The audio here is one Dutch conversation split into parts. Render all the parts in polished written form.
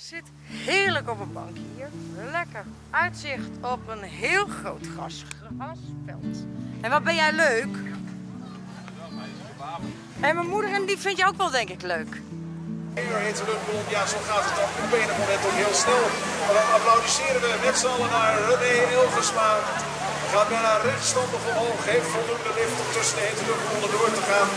zit heerlijk op een bankje hier. Lekker uitzicht op een heel groot grasveld. En wat ben jij leuk? En mijn moeder en die vind je ook wel denk ik leuk. Heet de luchtballon, ja zo gaat het dan op een moment ook heel snel. Maar dan applaudisseren we met z'n allen naar René Elgersma. Gaat bijna rechtstandig omhoog, heeft voldoende lift om tussen de hete luchtballonnen door te gaan.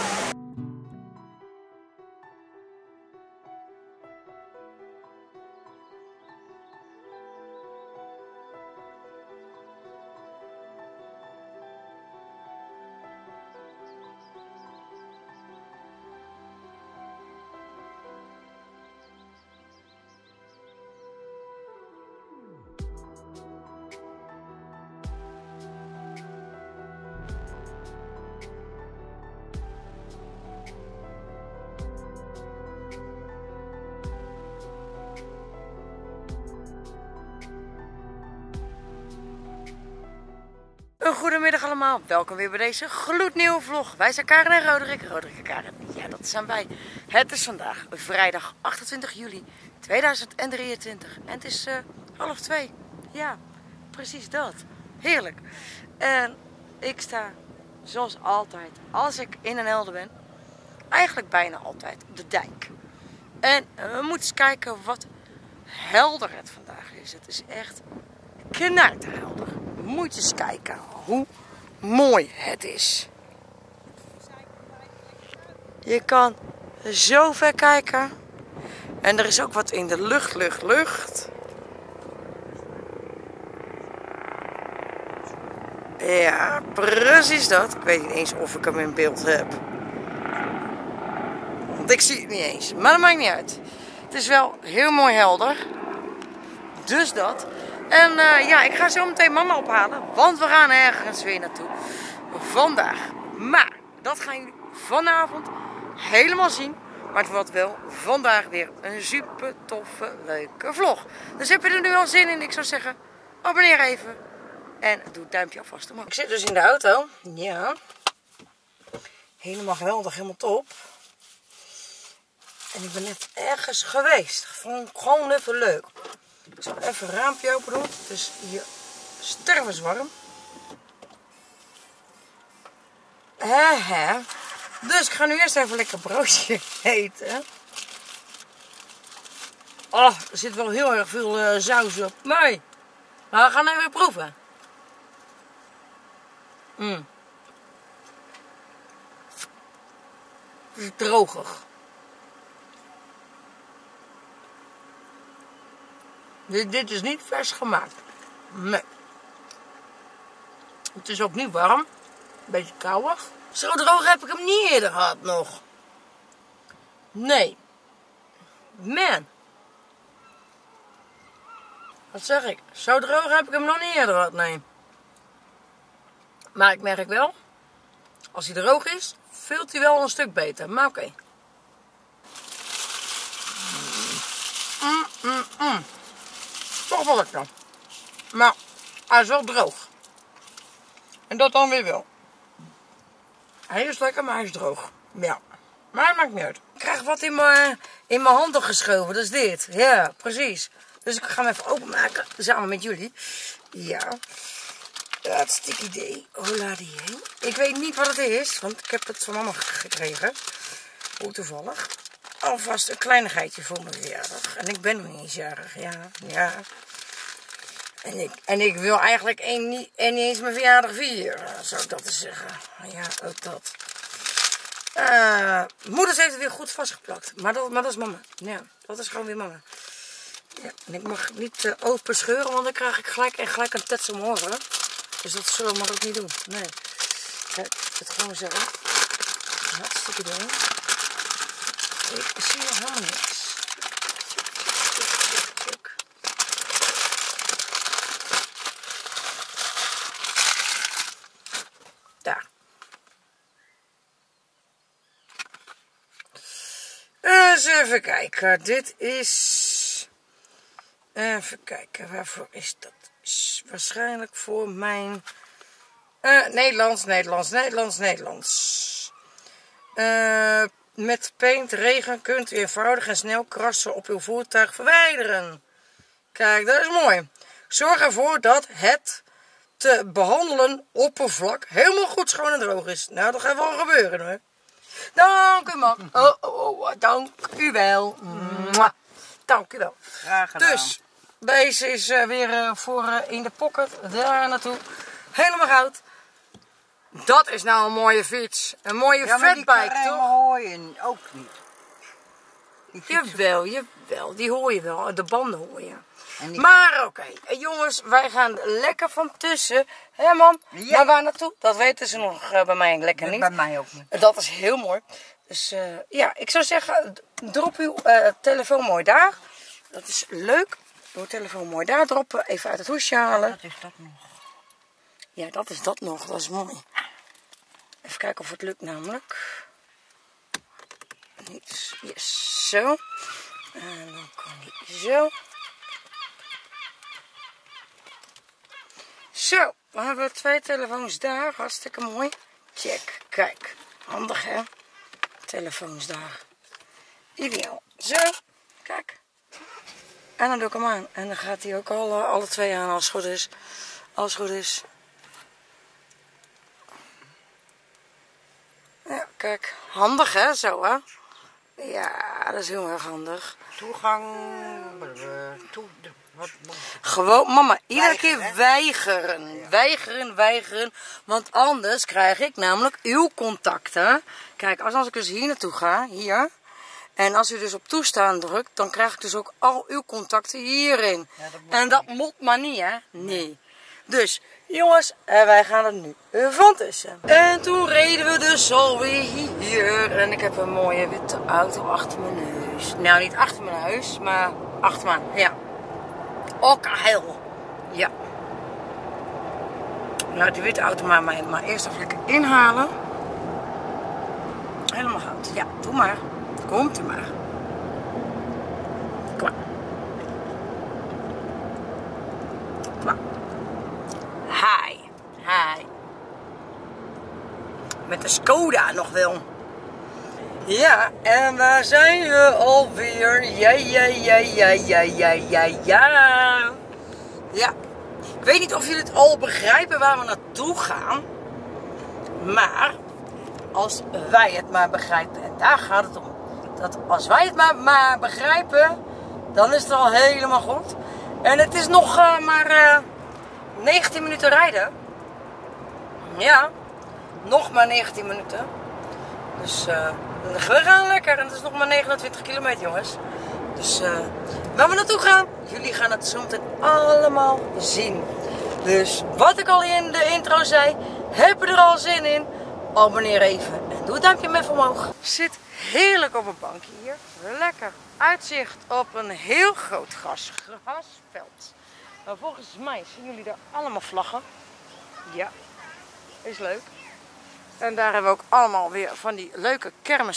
Een goedemiddag allemaal, welkom weer bij deze gloednieuwe vlog. Wij zijn Karen en Roderick, Roderick en Karen, ja dat zijn wij. Het is vandaag vrijdag 28 juli 2023 en het is 1:30. Ja, precies dat. Heerlijk. En ik sta zoals altijd, als ik in een Helder ben, eigenlijk bijna altijd op de dijk. En we moeten eens kijken wat helder het vandaag is. Het is echt knijterhelder. Moet je eens kijken hoe mooi het is. Je kan zo ver kijken. En er is ook wat in de lucht. Ja, precies dat. Ik weet niet eens of ik hem in beeld heb. Want ik zie het niet eens. Maar dat maakt niet uit. Het is wel heel mooi helder. Dus dat. En ja, ik ga zo meteen mama ophalen, want we gaan ergens weer naartoe vandaag. Maar dat gaan jullie vanavond helemaal zien. Maar het wordt wel vandaag weer een super toffe, leuke vlog. Dus heb je er nu al zin in? Ik zou zeggen, abonneer even en doe het duimpje alvast omhoog. Ik zit dus in de auto. Ja. Helemaal geweldig, helemaal top. En ik ben net ergens geweest. Gewoon even leuk. Ik zal even een raampje open doen. Het is hier stervenswarm. Dus ik ga nu eerst even lekker broodje eten. Oh, er zit wel heel erg veel saus op. Nee. Nou, we gaan even proeven. Het is drogig. Dit is niet vers gemaakt. Nee. Het is ook niet warm. Een beetje koudig. Zo droog heb ik hem niet eerder gehad nog. Nee. Man. Wat zeg ik? Zo droog heb ik hem nog niet eerder gehad, nee. Maar ik merk wel, als hij droog is, vult hij wel een stuk beter. Maar oké. Toch wel lekker. Maar hij is wel droog. En dat dan weer wel. Hij is lekker, maar hij is droog. Ja. Maar het maakt niet uit. Ik krijg wat in mijn handen geschoven. Dat is dit. Ja, precies. Dus ik ga hem even openmaken. Samen met jullie. Ja. Hartstikke idee. Hola die. Ik weet niet wat het is. Want ik heb het van mama gekregen. Hoe toevallig. Alvast een kleinigheidje voor mijn verjaardag. En ik ben nog niet eens jarig. Ja. En ik wil eigenlijk niet eens mijn verjaardag vieren. Zou ik dat eens zeggen. Ja, ook dat. Moeders heeft het weer goed vastgeplakt. Maar dat is mama. Ja, dat is gewoon weer mama. Ja, en ik mag niet open scheuren, want dan krijg ik gelijk een tets om oren. Dus dat zullen we maar ook niet doen. Nee. Ja, ik het gewoon zeggen. Hartstikke ding. Ik zie nog helemaal niks. Daar. Eens even kijken. Dit is... Even kijken. Waarvoor is dat? Is waarschijnlijk voor mijn... Nederlands. met paintregen kunt u eenvoudig en snel krassen op uw voertuig verwijderen. Kijk, dat is mooi. Zorg ervoor dat het te behandelen oppervlak helemaal goed schoon en droog is. Nou, dat gaat wel gebeuren hoor. Dank u man. Dank u wel. Mwah. Dank u wel. Graag gedaan. Dus, deze is weer voor in de pocket. Daar naartoe. Helemaal goud. Dat is nou een mooie fiets. Een mooie fatbike, toch? hoor je ook niet. Jawel, die hoor je wel. De banden hoor je. Die... Maar oké, jongens, wij gaan lekker van tussen. Hé man, Ja. maar waar naartoe? Dat weten ze nog bij mij lekker niet. Bij mij ook niet. Dat is heel mooi. Dus ja, ik zou zeggen, drop uw telefoon mooi daar. Dat is leuk. Uw telefoon mooi daar droppen. Even uit het hoesje halen. Wat is dat nog? Ja, dat is dat nog. Dat is mooi. Even kijken of het lukt namelijk. Niet. Yes, zo. En dan kan die zo. Zo, we hebben 2 telefoons daar. Hartstikke mooi. Check. Kijk. Handig hè. Telefoons daar. Ideaal. Zo. Kijk. En dan doe ik hem aan. En dan gaat hij ook al alle 2 aan als het goed is. Als het goed is. Ja, kijk. Handig hè, zo hè. Ja, dat is heel erg handig. Toegang... Gewoon, mama, iedere Weigeren, keer hè? weigeren. Ja. Weigeren. Want anders krijg ik namelijk uw contacten. Kijk, als ik dus hier naartoe ga, hier. En als u dus op toestaan drukt, dan krijg ik dus ook al uw contacten hierin. Ja, en dat moet maar niet, hè? Nee. Dus, jongens, wij gaan er nu van tussen. En toen reden we dus alweer hier. En ik heb een mooie witte auto achter mijn neus. Nou, niet achter mijn neus, maar achter me, ja. Okkerhel. Ja. Nou, die witte auto maar eerst even lekker inhalen. Helemaal goud. Ja, doe maar. Komt u maar. Kom maar. Kom maar. Hi. Hi. Met de Skoda nog wel. Ja, en waar zijn we alweer? Ja. Ja. Ik weet niet of jullie het al begrijpen waar we naartoe gaan. Maar als wij het maar begrijpen, en daar gaat het om. Dat als wij het maar begrijpen, dan is het al helemaal goed. En het is nog maar 19 minuten rijden. Ja, nog maar 19 minuten. Dus we gaan lekker. En het is nog maar 29 kilometer, jongens. Dus waar we naartoe gaan, jullie gaan het zo meteen allemaal zien. Dus wat ik al in de intro zei, heb je er al zin in? Abonneer even en doe het duimpje met omhoog. Zit heerlijk op een bankje hier. Lekker uitzicht op een heel groot grasveld. Maar volgens mij zien jullie daar allemaal vlaggen. Ja, is leuk. En daar hebben we ook allemaal weer van die leuke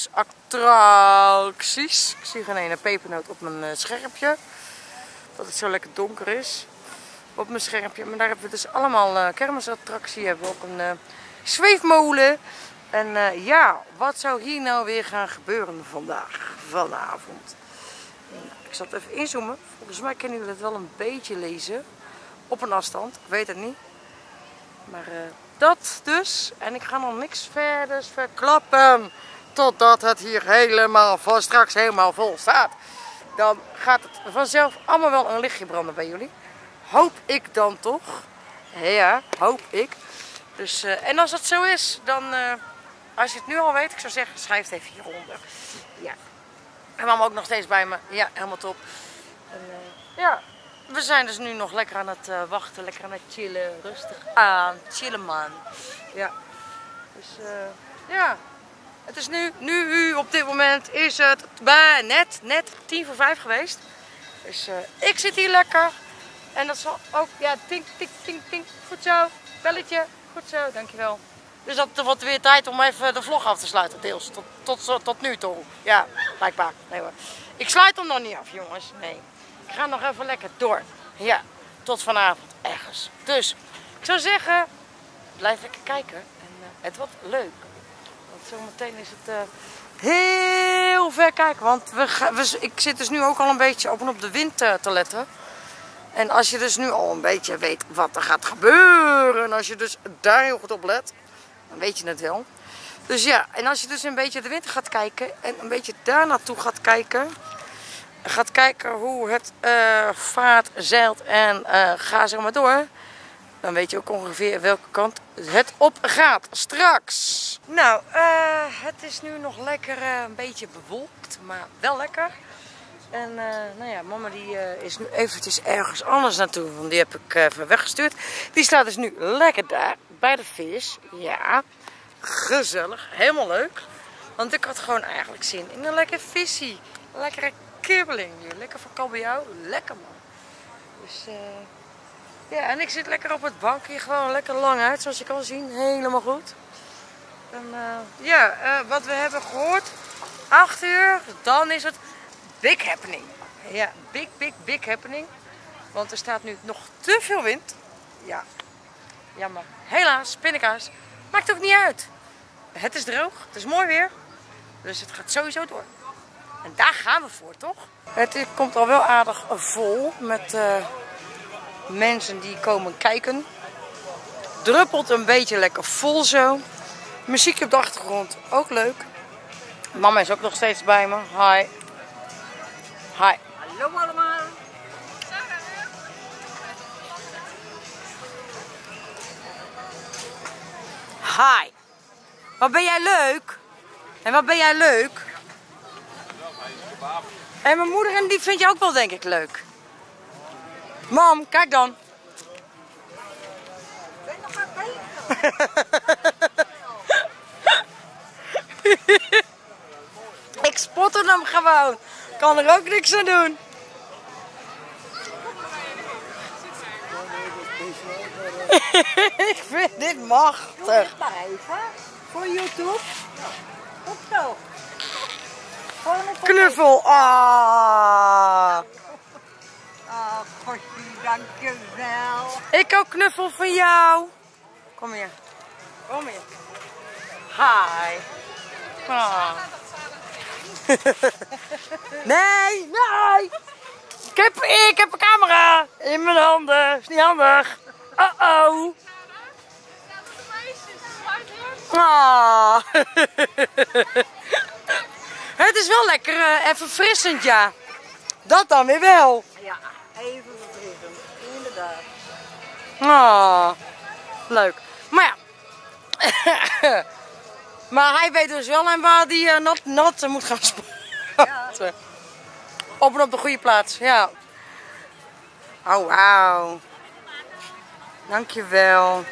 kermisattracties. Ik zie geen ene pepernoot op mijn schermpje. Dat het zo lekker donker is op mijn schermpje. Maar daar hebben we dus allemaal kermisattractie. Hebben we ook een zweefmolen. En ja, wat zou hier nou weer gaan gebeuren vanavond? Ik zal het even inzoomen. Volgens mij kunnen jullie het wel een beetje lezen. Op een afstand, ik weet het niet. Maar dat dus. En ik ga nog niks verder verklappen. Totdat het hier straks helemaal vol staat. Dan gaat het vanzelf allemaal wel een lichtje branden bij jullie. Hoop ik dan toch. Ja, hoop ik. Dus, en als het zo is, dan... als je het nu al weet, ik zou zeggen, schrijf het even hieronder. Ja. En mama ook nog steeds bij me. Ja, helemaal top. En, ja, we zijn dus nu nog lekker aan het wachten, lekker aan het chillen. Rustig aan, chillen man. Ja. Dus ja. Het is nu op dit moment is het net 4:50 geweest. Dus ik zit hier lekker. En dat zal ook, ja, tink, tink, tink, tink. Goed zo. Belletje. Goed zo, dankjewel. Dus dat wordt weer tijd om even de vlog af te sluiten, deels. Tot nu toe. Ja, blijkbaar. Nee hoor. Ik sluit hem nog niet af, jongens. Nee. Ik ga nog even lekker door. Ja, tot vanavond ergens. Dus, ik zou zeggen, blijf lekker kijken. En het wordt leuk. Want zometeen is het heel ver kijken. Want ik zit dus nu ook al een beetje op de wind te letten. En als je dus nu al een beetje weet wat er gaat gebeuren. En als je dus daar heel goed op let. Dan weet je het wel. Dus ja, en als je dus een beetje de wind gaat kijken. En een beetje daar naartoe gaat kijken. Gaat kijken hoe het vaart, zeilt en ga zeg maar door. Dan weet je ook ongeveer welke kant het op gaat straks. Nou, het is nu nog lekker een beetje bewolkt, maar wel lekker. En nou ja, mama die is nu eventjes ergens anders naartoe, want die heb ik even weggestuurd. Die staat dus nu lekker daar, bij de vis. Ja, gezellig, helemaal leuk. Want ik had gewoon eigenlijk zin in een lekker visie. Een lekkere kibbeling nu, lekker van kabeljauw, lekker man. Dus ja, en ik zit lekker op het bankje, gewoon lekker lang uit, zoals je kan zien, helemaal goed. En ja, wat we hebben gehoord, 8 uur, dan is het big happening. Ja, big happening. Want er staat nu nog te veel wind. Ja, jammer. Helaas, pindakaas. Maakt ook niet uit. Het is droog, het is mooi weer. Dus het gaat sowieso door. En daar gaan we voor, toch? Het komt al wel aardig vol met mensen die komen kijken. Druppelt een beetje lekker vol zo. Muziekje op de achtergrond, ook leuk. Mama is ook nog steeds bij me. Hi. Hi. Hallo allemaal. Hi. Wat ben jij leuk? En wat ben jij leuk? En mijn moeder en die vind je ook wel denk ik leuk. Mam, kijk dan. Ben je nog aan het Ik spotte hem gewoon. Kan er ook niks aan doen. Ik vind dit machtig. Doe dit maar even. Voor YouTube. Goed zo. Knuffel. Ah. Oh, Gosje, dankjewel. Ik ook knuffel van jou. Kom hier. Kom hier. Hi. Ah. Nee, nee. Ik heb een camera in mijn handen. Is niet handig. Oh. Ah. Het is wel lekker even frissend, ja. Dat dan weer wel. Ja, even verfrissend. Inderdaad. Ah, leuk. Maar ja. Maar hij weet dus wel en waar die nat moet gaan sporten. Ja. Op en op de goede plaats, ja. Oh, wauw. Dankjewel.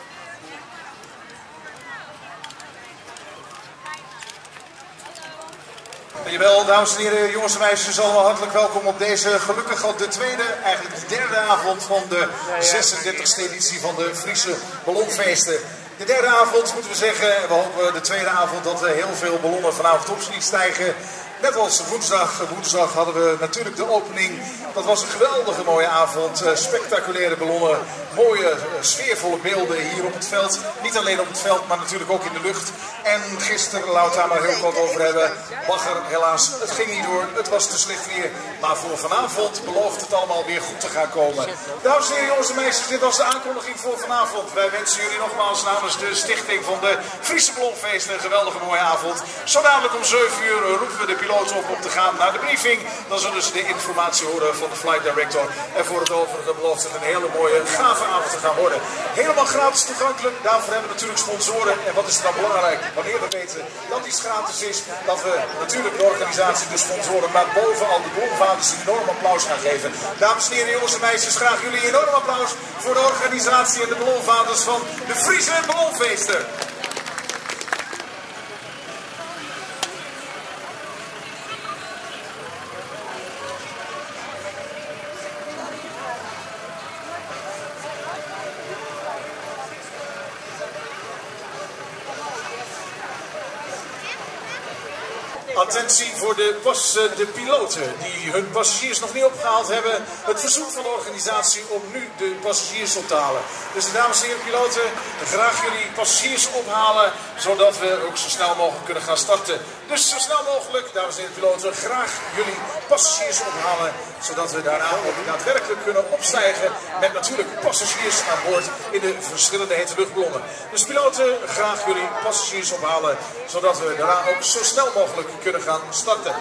Jawel, dames en heren, jongens en meisjes, allemaal hartelijk welkom op deze gelukkig al de tweede, eigenlijk de derde avond van de 36e editie van de Friese Ballonfeesten. De derde avond moeten we zeggen, we hopen de tweede avond dat er heel veel ballonnen vanavond op zien stijgen. Net als woensdag. Woensdag hadden we natuurlijk de opening. Dat was een geweldige mooie avond. Spectaculaire ballonnen. Mooie, sfeervolle beelden hier op het veld. Niet alleen op het veld, maar natuurlijk ook in de lucht. En gisteren, laten we het daar maar heel kort over hebben. Bagger, helaas, het ging niet door. Het was te slecht weer. Maar voor vanavond belooft het allemaal weer goed te gaan komen. Dames en heren, jongens en meisjes, dit was de aankondiging voor vanavond. Wij wensen jullie nogmaals namens de stichting van de Friese Ballonfeesten een geweldige mooie avond. Zo dadelijk om 7 uur roepen we de piloot op om te gaan naar de briefing. Dan zullen ze de informatie horen van de flight director. En voor het overige belooft het een hele mooie, gave avond te gaan worden. Helemaal gratis toegankelijk. Daarvoor hebben we natuurlijk sponsoren. En wat is er dan belangrijk? Wanneer we weten dat iets gratis is, dat we natuurlijk de organisatie, de sponsoren, maar bovenal de ballonvaders een enorm applaus gaan geven. Dames en heren, jongens en meisjes, graag jullie een enorm applaus voor de organisatie en de ballonvaders van de Friese Ballonfeesten. Attentie voor de piloten die hun passagiers nog niet opgehaald hebben. Het verzoek van de organisatie om nu de passagiers op te halen. Dus de dames en heren piloten, graag jullie passagiers ophalen, zodat we ook zo snel mogelijk kunnen gaan starten. Dus zo snel mogelijk, dames en heren piloten, graag jullie passagiers ophalen, zodat we daarna ook daadwerkelijk kunnen opstijgen met natuurlijk passagiers aan boord in de verschillende hete luchtballonnen. Dus piloten, graag jullie passagiers ophalen, zodat we daarna ook zo snel mogelijk kunnen gaan starten.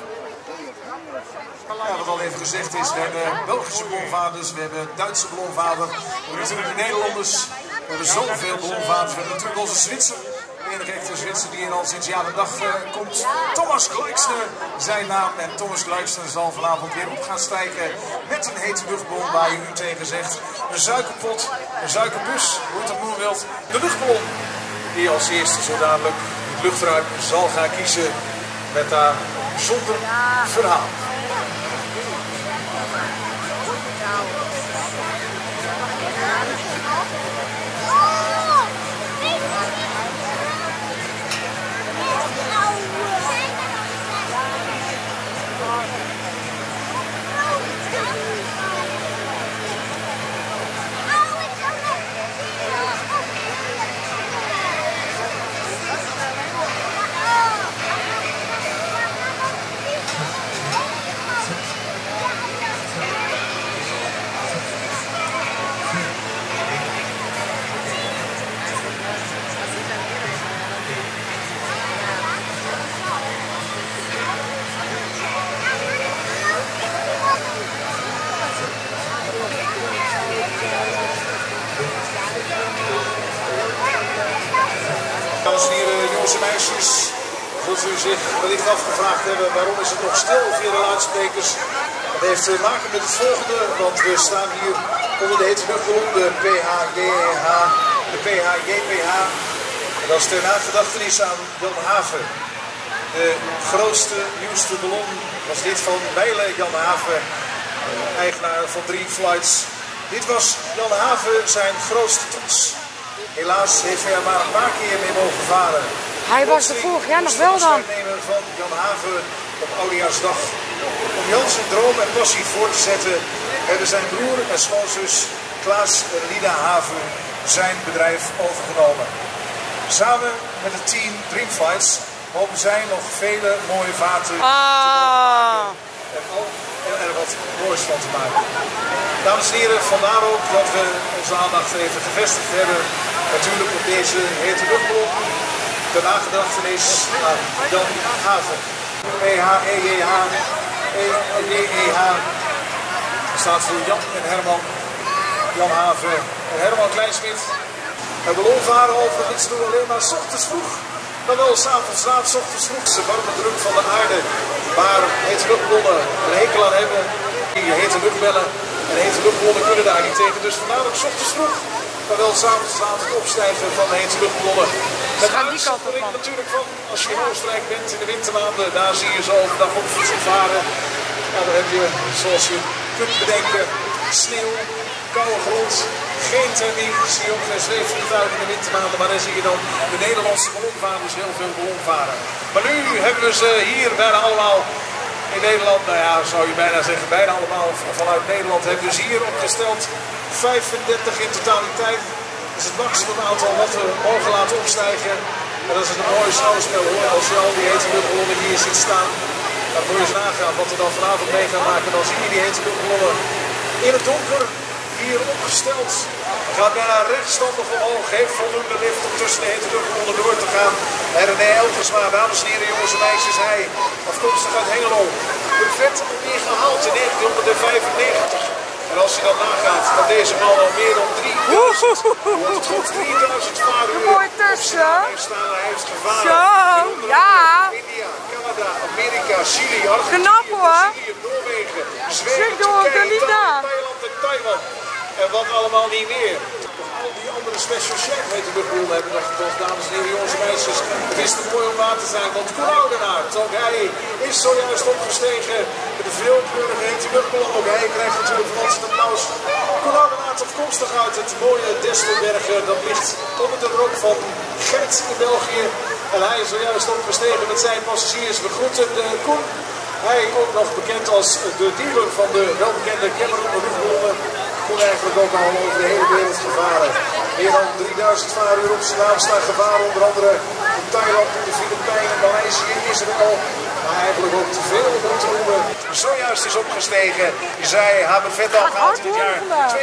Ja, wat al even gezegd is, we hebben Belgische ballonvaarders, we hebben Duitse ballonvaarders, we hebben natuurlijk de Nederlanders, we hebben zoveel ballonvaarders, we hebben natuurlijk onze Zwitser, de enige echte Zwitser die al sinds jaar en dag komt. Thomas Gleixner, zijn naam, en Thomas Gleixner zal vanavond weer op gaan stijgen met een hete luchtballon waar je u tegen zegt. Een suikerpot, een suikerbus, hoe je het ook noemen wilt. De luchtballon die als eerste zo dadelijk het luchtruim zal gaan kiezen met daar bijzonder verhaal. Dames en heren, jongens en meisjes, zult u zich wellicht afgevraagd hebben waarom is het nog stil via de luidsprekers. Dat heeft te maken met het volgende, want we staan hier onder de hete luchtballon, de PHJPH. Dat is ter nagedachtenis aan Jan Haven. De grootste, nieuwste ballon was dit van Weile Jan Haven, eigenaar van 3 flights. Dit was Jan Haven zijn grootste trots. Helaas heeft hij er maar een paar keer mee mogen varen. Hij was er vorig jaar nog wel dan. Van Jan Haven op Oudejaarsdag. Om Jan zijn droom en passie voor te zetten, hebben zijn broer en schoonzus Klaas en Lida Haven zijn bedrijf overgenomen. Samen met het team Dreamflights hopen zij nog vele mooie vaarten te maken. En ook er wat moois van te maken. Dames en heren, vandaar ook dat we onze aandacht even gevestigd hebben. Natuurlijk op deze hete luchtballon. Ter nagedachtenis aan Jan Haven. PHEJH. Staat voor Jan en Herman. Jan Haven en Herman Kleinsmit. Het ballonvaren overigens doen we alleen maar 's ochtends vroeg. Maar wel 's avonds laat, 's ochtends vroeg. De warme druk van de aarde. Waar hete luchtballonnen een hekel aan hebben. Die hete luchtbellen en hete luchtballonnen kunnen daar niet tegen. Dus vandaar ook 's ochtends vroeg. Maar wel 's avonds laat het opstijgen van de hete luchtballonnen. Met uitzondering natuurlijk van als je in Oostenrijk bent in de wintermaanden. Daar zie je ze overdag op voedsel varen. Nou, dan heb je, zoals je kunt bedenken, sneeuw, koude grond, geen thermie. Zie je ongeveer zweefvliegtuigen in de wintermaanden. Maar dan zie je dan de Nederlandse ballonvaarders heel veel ballonvaren. Maar nu hebben we ze hier bijna allemaal in Nederland. Nou ja, zou je bijna zeggen, bijna allemaal vanuit Nederland hebben we ze hier opgesteld. 35 in totaliteit. Dat is het maximum aantal wat we mogen laten opstijgen. En dat is een mooi schouwspel hoor. Als je al die hete luchtballonnen hier ziet staan. Dan moet je eens nagaan wat we dan vanavond mee gaan maken. Dan zie je die hete luchtballonnen in het donker hier opgesteld. Gaat bijna rechtstandig omhoog. Heeft voldoende lift om tussen de hete luchtballonnen door te gaan. En René Elgersma, dames en heren, jongens en meisjes, hij afkomstig uit Hengelo. Het werd weer gehaald in 1995. En als je dan nagaat dat deze man al meer dan 3000 vaaruren mooi tussen. hij heeft gevaren. Zo, ja. India, Canada, Amerika, Chili, Argentinië, Knap hoor. Brazilië, Noorwegen, Zweden, Turkije, Thailand en Taiwan. En wat allemaal niet meer. Al die andere special chef hete luchtballonnen hebben nog gekocht, dames en heren, jongens en meisjes. Het is te mooi om waar te zijn, want Koen Oudenaard, ook hij is zojuist opgestegen met de veelkleurige hete luchtballon. Ook hij krijgt natuurlijk van ons een applaus. Koen Oudenaard gaat afkomstig uit het mooie Destelbergen. Dat ligt onder de rook van Gent in België. En hij is zojuist opgestegen met zijn passagiers. We groeten Koen. Hij ook nog bekend als de dealer van de welbekende Cameron luchtballonnen. Koen eigenlijk ook al over de hele wereld gevaren. Meer dan 3000 vaaruur op zijn naam staan gevaren. Onder andere in Thailand, in de Filipijnen, Maleisië, Israël. Maar eigenlijk ook te veel om te noemen. Zojuist is opgestegen. Zij hebben vet al gehad dit jaar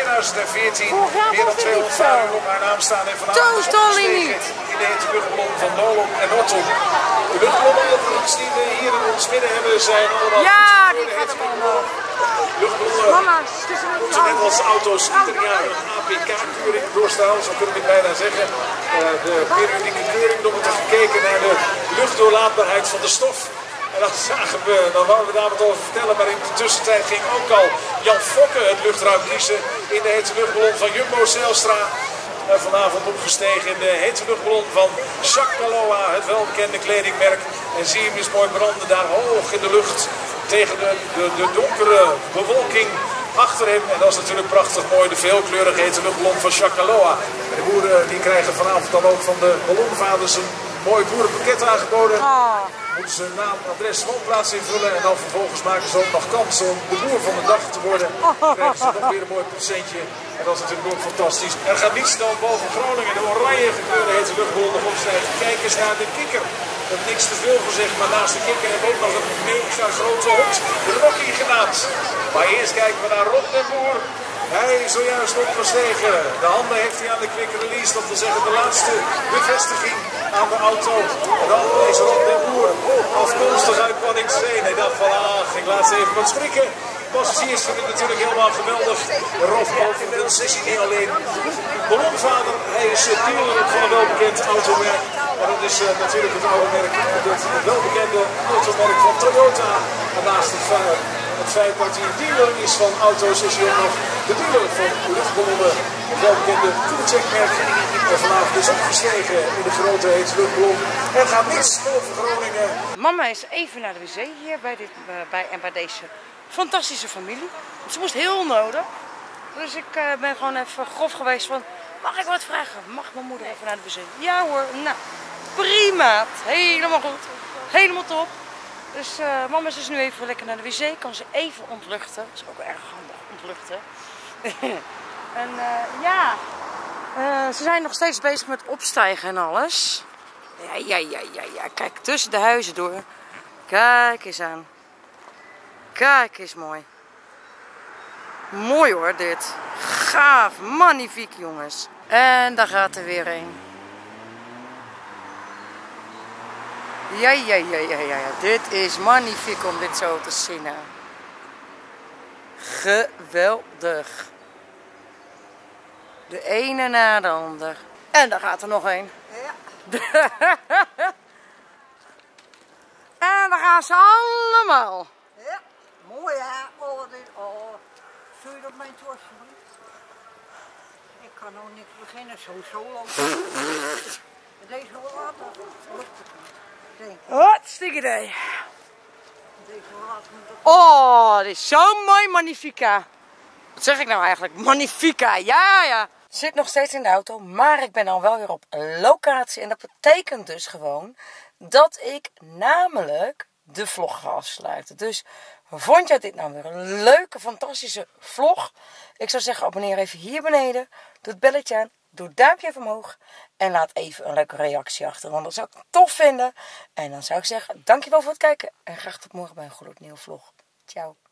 2014. Meer dan 200 vaaruur op haar naam staan. En vanavond is opgestegen in de hete luchtballon van Nolon en Norton. De luchtballonnen overigens die we hier in ons midden hebben zijn allemaal die gaat er omhoog. Luchtballonnen Mama, moeten net als auto's ieder jaar een APK-keuring doorstaan, zo kunnen we het bijna zeggen. De periodieke keuring, nog wordt er gekeken naar de luchtdoorlaatbaarheid van de stof. En dan zagen we, dan wouden we daar wat over vertellen, maar in de tussentijd ging ook al Jan Fokke het luchtruim kiezen in de hete luchtballon van Jumbo Zijlstra. Vanavond opgestegen in de hete luchtballon van Jacques Caloa, het welbekende kledingmerk. En zie je hem eens mooi branden daar hoog in de lucht tegen de donkere bewolking achter hem. En dat is natuurlijk prachtig mooi, de veelkleurige hete luchtballon van Jacques Caloa. En de boeren die krijgen vanavond dan ook van de ballonvaders een mooi boerenpakket aangeboden. Moeten ze naam, adres, woonplaats invullen en dan vervolgens maken ze ook nog kans om de boer van de dag te worden. Dan krijgen ze nog weer een mooi procentje. En dat is natuurlijk ook fantastisch. Er gaat niets dan boven Groningen de oranje gekleurde hete luchtballon nog opstijgen. Kijk eens naar de kikker. Ik heb niks te veel gezegd, maar naast de kikker heb ik ook nog een mega grote hond, de Rocky genaamd. Maar eerst kijken we naar Rob den Boer. Hij is zojuist opgestegen. De handen heeft hij aan de quick release, dat wil zeggen de laatste bevestiging aan de auto. En dan is Rob den Boer afkomstig uit Waddinxveen. Hij dacht van, ik laat ze even wat schrikken. Passagiers vinden het natuurlijk helemaal geweldig. Rob overigens is hij niet alleen ballonvader. Hij is dealer van een welbekend automerk. Maar dat is natuurlijk het oude merk, het welbekende automerk van Toyota. En naast het feit dat hij een dealer is van auto's, is hij ook nog de dealer van luchtballonnen. Het welbekende Tourcheck-merk. En vanavond is opgestegen in de grote hete luchtballon. Er gaat niets boven Groningen. Mama is even naar de wc hier bij deze fantastische familie. Ze moest heel nodig. Dus ik ben gewoon even grof geweest van, mag ik wat vragen? Mag mijn moeder even naar de wc? Ja hoor, nou prima. Helemaal goed. Helemaal top. Dus mama is dus nu even lekker naar de wc. Kan ze even ontluchten. Dat is ook erg handig, ontluchten. En ze zijn nog steeds bezig met opstijgen en alles. Ja. Kijk, tussen de huizen door. Kijk eens aan. Kijk eens mooi. Mooi hoor dit. Gaaf, magnifiek jongens. En daar gaat er weer een. Ja. Dit is magnifiek om dit zo te zien. Geweldig. De ene na de ander. En daar gaat er nog een. Ja. En daar gaan ze allemaal. Ja. Mooi hè. Zul je op mijn torsje doen? Ik kan nog niks beginnen. Zo lopen. Deze rollator lukt het niet. Hartstikke idee. Deze rollator moet het. Oh, dit is zo mooi, Magnifica. Wat zeg ik nou eigenlijk? Magnifica, ja. Zit nog steeds in de auto, maar ik ben dan wel weer op locatie. En dat betekent dus gewoon dat ik namelijk de vlog ga afsluiten. Dus vond jij dit nou weer een leuke, fantastische vlog? Ik zou zeggen, abonneer even hier beneden. Doe het belletje aan. Doe het duimpje even omhoog. En laat even een leuke reactie achter. Want dat zou ik tof vinden. En dan zou ik zeggen, dankjewel voor het kijken. En graag tot morgen bij een gloednieuwe vlog. Ciao.